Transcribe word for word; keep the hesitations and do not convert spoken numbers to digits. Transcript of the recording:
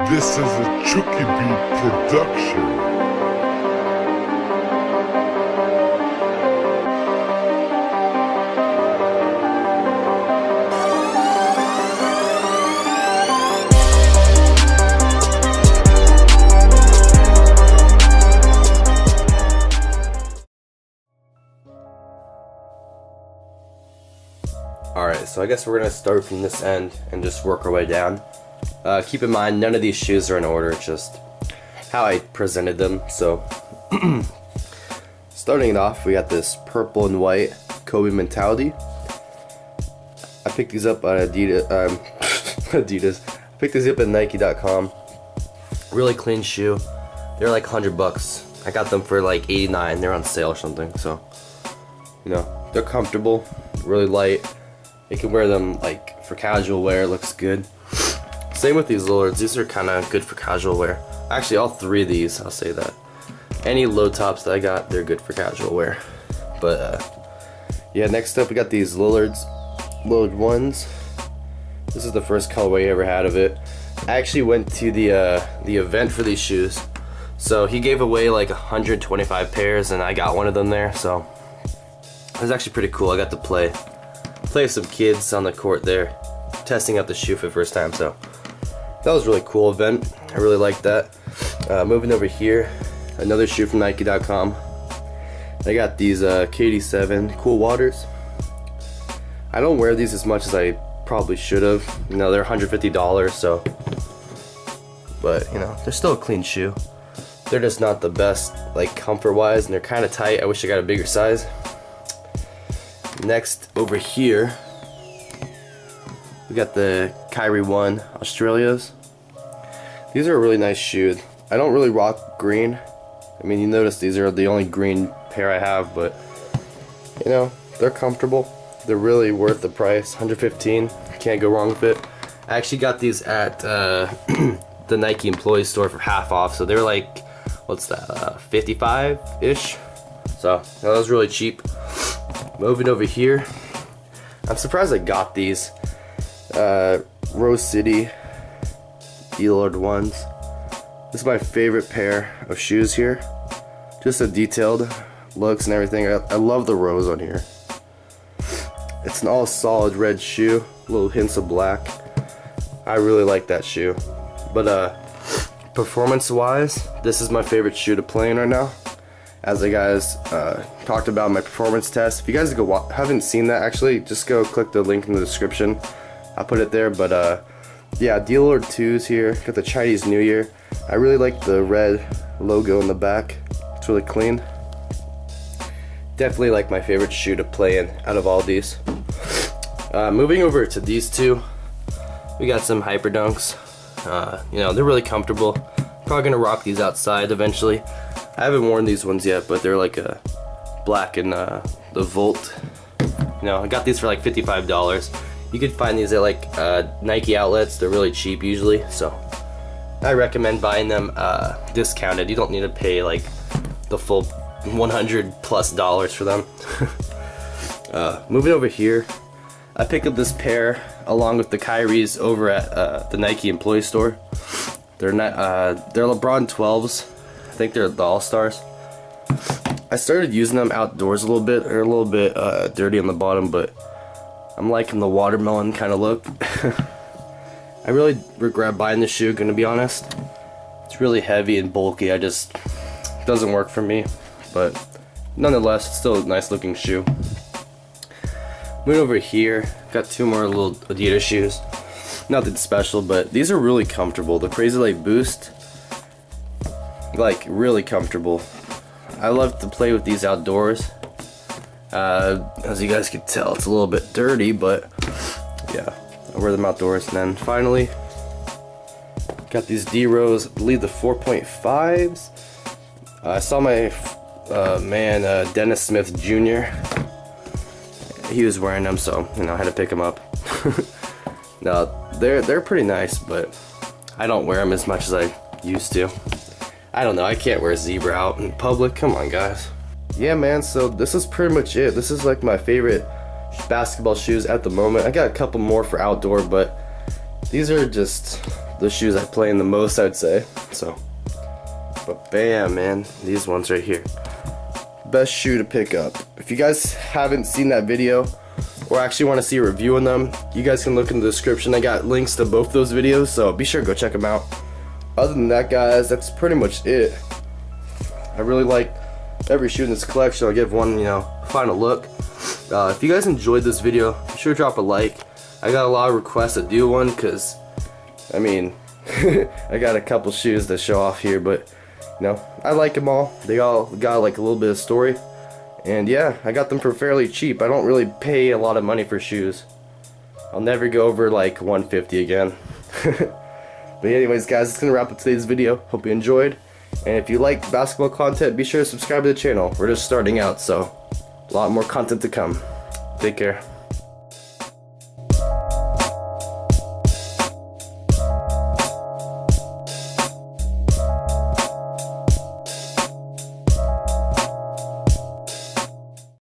This is a Chuki production. Alright, so I guess we're gonna start from this end and just work our way down. Uh, keep in mind, none of these shoes are in order, it's just how I presented them. So, starting it off, we got this purple and white Kobe Mentality. I picked these up on Adidas. Um, Adidas. I picked these up at Nike dot com. Really clean shoe. They're like a hundred bucks. I got them for like eighty-nine. They're on sale or something. So, you know, they're comfortable, really light. You can wear them like for casual wear. It looks good. Same with these Lillards. These are kind of good for casual wear. Actually, all three of these, I'll say that. Any low tops that I got, they're good for casual wear. But uh, yeah, next up we got these Lillards, Lillard ones. This is the first colorway I ever had of it. I actually went to the uh, the event for these shoes. So he gave away like one hundred twenty-five pairs, and I got one of them there. So it was actually pretty cool. I got to play. Play with some kids on the court there, testing out the shoe for the first time, so that was a really cool event. I really liked that. Uh, moving over here, another shoe from Nike dot com. I got these uh, K D seven Cool Waters. I don't wear these as much as I probably should have. You know, they're one hundred fifty dollars, so, but you know, they're still a clean shoe. They're just not the best, like comfort-wise, and they're kind of tight. I wish I got a bigger size. Next, over here, we got the Kyrie one Australias. These are a really nice shoe. I don't really rock green. I mean, you notice these are the only green pair I have, but you know, they're comfortable. They're really worth the price. one hundred fifteen dollars. Can't go wrong with it. I actually got these at uh, the Nike employee store for half off, so they're like, what's that, uh, fifty-five-ish? So that was really cheap. Moving over here, I'm surprised I got these uh, Rose City Lillard ones. This is my favorite pair of shoes here. Just the detailed looks and everything. I, I love the rose on here. It's an all solid red shoe, little hints of black. I really like that shoe. But uh, performance wise, this is my favorite shoe to play in right now. As I guys uh, talked about my performance test. If you guys go haven't seen that, actually, just go click the link in the description. I'll put it there. But uh, yeah, Lillard twos here. Got the Chinese New Year. I really like the red logo in the back. It's really clean. Definitely like my favorite shoe to play in out of all these. Uh, moving over to these two, we got some Hyper Dunks. Uh, you know, they're really comfortable. Probably gonna rock these outside eventually. I haven't worn these ones yet, but they're like a black and uh, the Volt. You know, I got these for like fifty-five dollars. You could find these at like uh, Nike outlets. They're really cheap usually, so I recommend buying them uh, discounted. You don't need to pay like the full one hundred plus dollars for them. uh, moving over here, I picked up this pair along with the Kyries over at uh, the Nike employee store. They're not. Uh, they're LeBron twelves. I think they're the All-Stars. I started using them outdoors a little bit. They're a little bit uh, dirty on the bottom, but I'm liking the watermelon kind of look. I really regret buying this shoe, gonna be honest. It's really heavy and bulky. I just, it doesn't work for me, but nonetheless, it's still a nice looking shoe. Moving over here, got two more little Adidas shoes. Nothing special, but these are really comfortable. The Crazy Light Boost, like really comfortable. I love to play with these outdoors. Uh, as you guys can tell, it's a little bit dirty, but yeah, I wear them outdoors. And then finally, got these D-Rose, I believe the four point fives. Uh, I saw my uh, man uh, Dennis Smith Junior He was wearing them, so you know I had to pick them up. No, they're they're pretty nice, but I don't wear them as much as I used to. I don't know, I can't wear zebra out in public. Come on, guys. Yeah, man, so this is pretty much it. This is like my favorite basketball shoes at the moment. I got a couple more for outdoor, but these are just the shoes I play in the most, I'd say. So, but bam, man, these ones right here, best shoe to pick up. If you guys haven't seen that video, or actually want to see a review on them, you guys can look in the description. I got links to both those videos, so be sure to go check them out. Other than that, guys, that's pretty much it. I really like every shoe in this collection. I'll give one, you know, final look. Uh, if you guys enjoyed this video, be sure to drop a like. I got a lot of requests to do one, because, I mean, I got a couple shoes to show off here, but, you know, I like them all. They all got like a little bit of story. And yeah, I got them for fairly cheap. I don't really pay a lot of money for shoes. I'll never go over like one fifty again. But anyways, guys, it's gonna wrap up today's video. Hope you enjoyed. And if you like basketball content, be sure to subscribe to the channel. We're just starting out, so a lot more content to come. Take care.